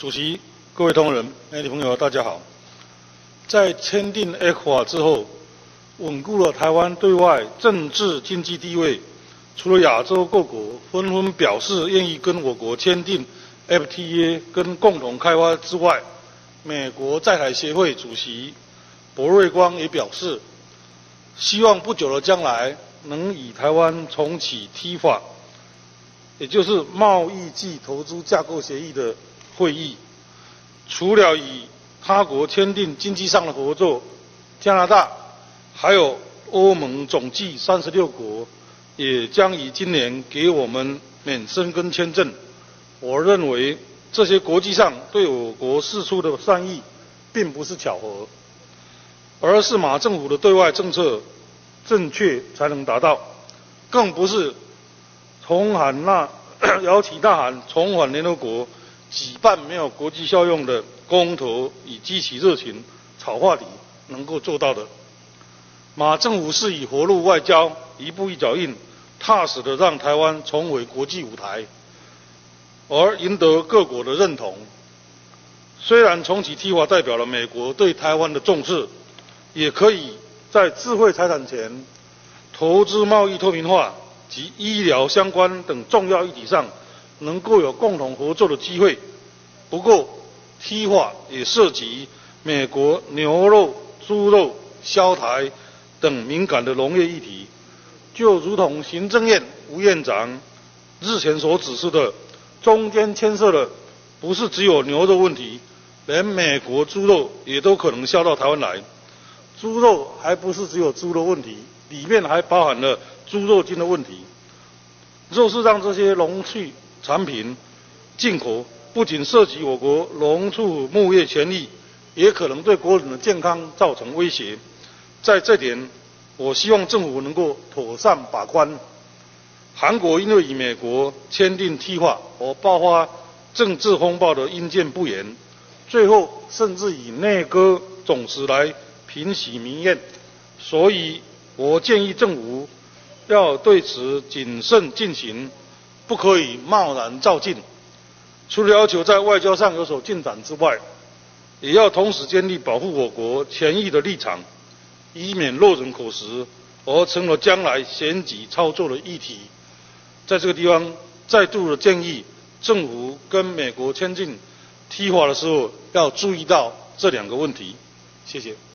主席、各位同仁、媒体朋友，大家好。在签订 ECFA 之后，稳固了台湾对外政治经济地位。除了亚洲各国纷纷表示愿意跟我国签订 FTA 跟共同开发之外，美国在台协会主席博瑞光也表示，希望不久的将来能与台湾重启 TIFA， 也就是贸易暨投资架构协议的会议。除了与他国签订经济上的合作，加拿大还有欧盟总计36国也将于今年给我们免申根签证。我认为这些国际上对我国释出的善意，并不是巧合，而是马政府的对外政策正确才能达到，更不是摇旗呐喊重返联合国，举办没有国际效用的公投以激起热情炒话题能够做到的。马政府是以活路外交一步一脚印，踏实的让台湾重回国际舞台，而赢得各国的认同。虽然重启 TIFA 代表了美国对台湾的重视，也可以在智慧财产权、投资贸易透明化及医疗相关等重要议题上能够有共同合作的机会。不过 TIFA 也涉及美国牛肉、猪肉、萧台等敏感的农业议题，就如同行政院吴院长日前所指示的，中间牵涉的不是只有牛肉问题，连美国猪肉也都可能销到台湾来。猪肉还不是只有猪肉问题，里面还包含了猪肉精的问题。若是让这些农畜产品进口，不仅涉及我国农畜牧业权益，也可能对国人的健康造成威胁。在这点，我希望政府能够妥善把关。韩国因为与美国签订 TIFA 而爆发政治风暴的因见不言，最后甚至以内阁总辞来平息民怨，所以我建议政府要对此谨慎进行，不可以贸然照进。除了要求在外交上有所进展之外，也要同时坚立保护我国权益的立场，以免落人口实，而成了将来选举操作的议题。在这个地方，再度的建议政府跟美国签订 TIFA 的时候，要注意到这两个问题。谢谢。